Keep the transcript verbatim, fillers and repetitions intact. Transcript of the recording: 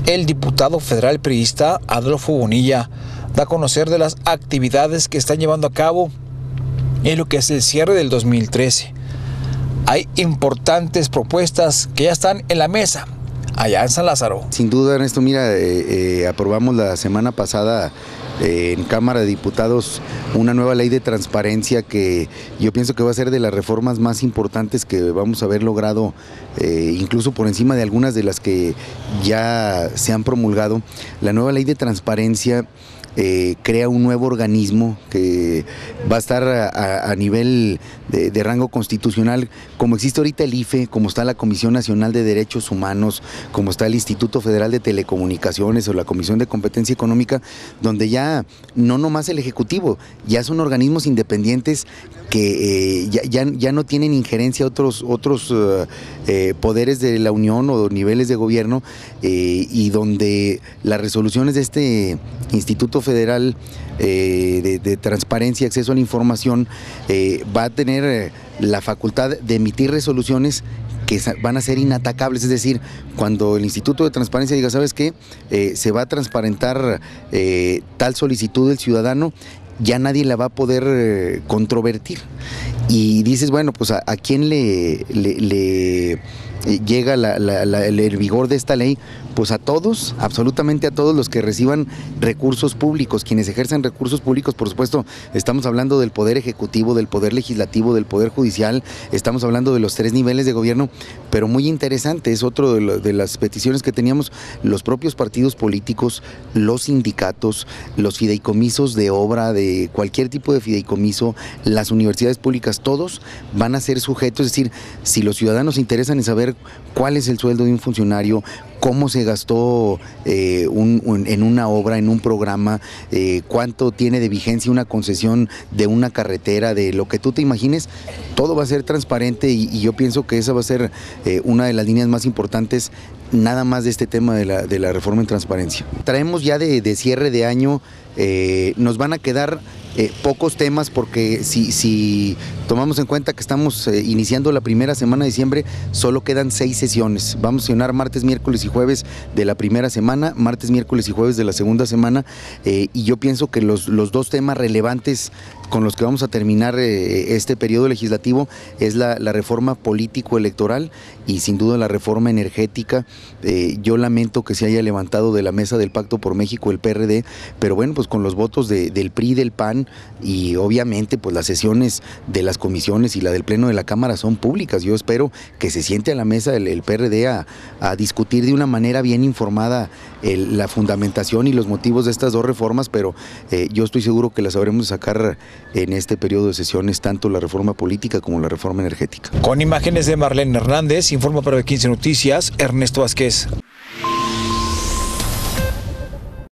El diputado federal priista Adolfo Bonilla da a conocer de las actividades que están llevando a cabo en lo que es el cierre del dos mil trece. Hay importantes propuestas que ya están en la mesa allá en San Lázaro. Sin duda, Ernesto, mira, eh, eh, aprobamos la semana pasada eh, en Cámara de Diputados una nueva ley de transparencia que yo pienso que va a ser de las reformas más importantes que vamos a haber logrado, eh, incluso por encima de algunas de las que ya se han promulgado. La nueva ley de transparencia Eh, crea un nuevo organismo que va a estar a, a, a nivel de, de rango constitucional, como existe ahorita el I F E, como está la Comisión Nacional de Derechos Humanos, como está el Instituto Federal de Telecomunicaciones o la Comisión de Competencia Económica, donde ya no nomás el Ejecutivo, ya son organismos independientes que eh, ya, ya, ya no tienen injerencia a otros, otros uh, eh, poderes de la Unión o niveles de gobierno, eh, y donde las resoluciones de este Instituto Federal eh, de, de Transparencia y Acceso a la Información eh, va a tener eh, la facultad de emitir resoluciones que van a ser inatacables, es decir, cuando el Instituto de Transparencia diga, ¿sabes qué? Eh, se va a transparentar eh, tal solicitud del ciudadano, ya nadie la va a poder eh, controvertir. Y dices, bueno, pues a, a quién le, le, le llega la, la, la, el vigor de esta ley, pues a todos, absolutamente a todos los que reciban recursos públicos, quienes ejercen recursos públicos. Por supuesto, estamos hablando del Poder Ejecutivo, del Poder Legislativo, del Poder Judicial, estamos hablando de los tres niveles de gobierno, pero muy interesante, es otro de, lo, de las peticiones que teníamos, los propios partidos políticos, los sindicatos, los fideicomisos de obra, de cualquier tipo de fideicomiso, las universidades públicas, todos van a ser sujetos, es decir, si los ciudadanos se interesan en saber cuál es el sueldo de un funcionario, cómo se gastó eh, un, un, en una obra, en un programa, eh, cuánto tiene de vigencia una concesión de una carretera, de lo que tú te imagines, todo va a ser transparente y, y yo pienso que esa va a ser eh, una de las líneas más importantes, nada más de este tema de la, de la reforma en transparencia. Traemos ya de, de cierre de año, eh, nos van a quedar Eh, pocos temas porque si, si tomamos en cuenta que estamos eh, iniciando la primera semana de diciembre, solo quedan seis sesiones. Vamos a sesionar martes, miércoles y jueves de la primera semana, martes, miércoles y jueves de la segunda semana, eh, y yo pienso que los, los dos temas relevantes con los que vamos a terminar eh, este periodo legislativo es la, la reforma político-electoral y sin duda la reforma energética. Eh, yo lamento que se haya levantado de la mesa del Pacto por México el P R D, pero bueno, pues con los votos de, del P R I, del P A N y obviamente pues las sesiones de las comisiones y la del Pleno de la Cámara son públicas. Yo espero que se siente a la mesa el, el P R D a, a discutir de una manera bien informada el, la fundamentación y los motivos de estas dos reformas, pero eh, yo estoy seguro que las sabremos sacar en este periodo de sesiones, tanto la reforma política como la reforma energética. Con imágenes de Marlene Hernández, informa para B quince Noticias, Ernesto Vázquez.